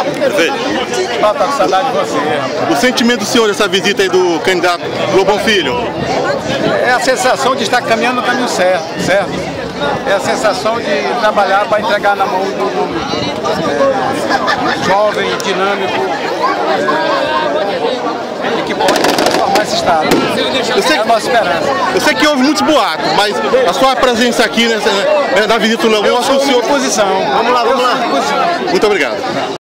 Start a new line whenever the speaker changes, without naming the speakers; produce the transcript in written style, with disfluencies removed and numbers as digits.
Prefeito.
Tá com saudade de você, rapaz.
O sentimento do senhor dessa visita aí do candidato Lobão Filho?
É a sensação de estar caminhando no caminho certo? É a sensação de trabalhar para entregar na mão do jovem, dinâmico, e que pode transformar esse estado. É a nossa esperança.
Eu sei que houve muitos boatos, mas a sua presença aqui na visita do Lobão, eu acho que o senhor...
Posição.
Vamos lá. Muito obrigado.